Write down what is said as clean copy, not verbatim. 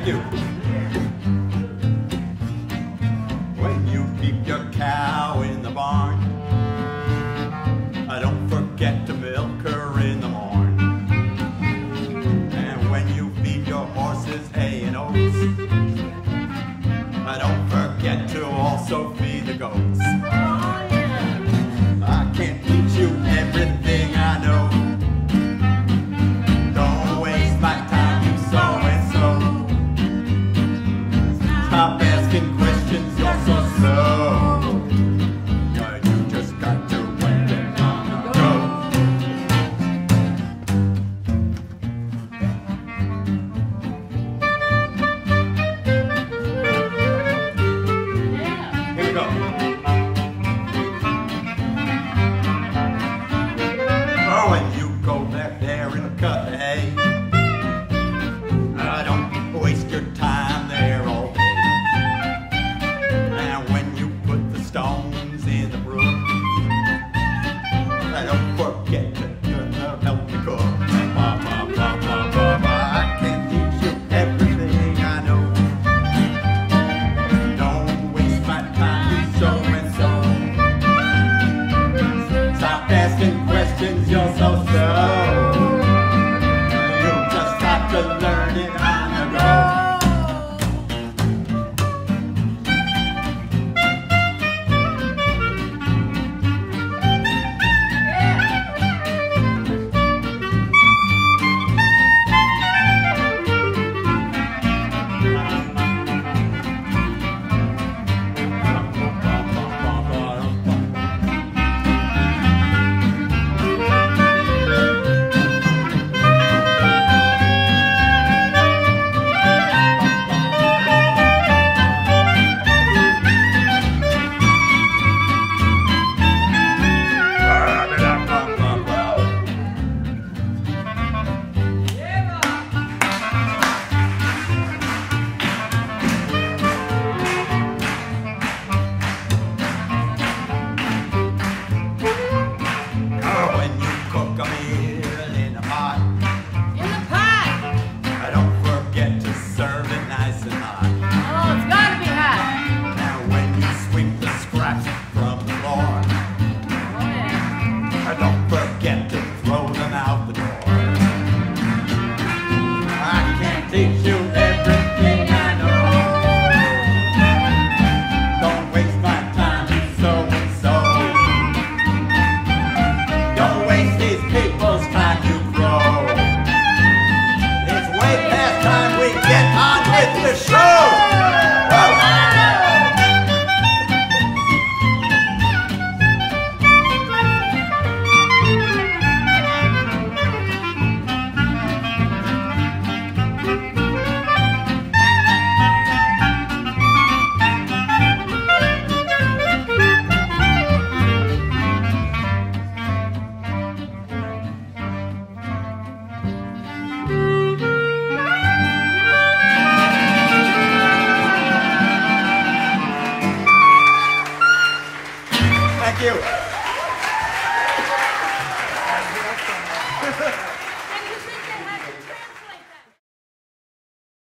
Thank you. When you keep your cow in the barn, don't forget to milk her in the morn. And when you feed your horses hay and oats, don't forget to also feed the goats. I can't teach you everything I know. Don't waste my time, you so-and-so. Stop asking questions, you're so slow. You just got to wait it on the go. Here we go. Oh, and you go back there and cut the hay. Don't waste your time there all day. And when you put the stones in the brook, don't forget to help me cook. I can't teach you everything I know. Don't waste my time, you so-and-so. Stop asking questions, you're so slow. You just got to learn it on the go. Don't forget to throw them out the door. I can't teach you everything I know. Don't waste my time, you so-and-so. Don't waste these people's time, you grow. It's way past time we get on with the show. Thank you.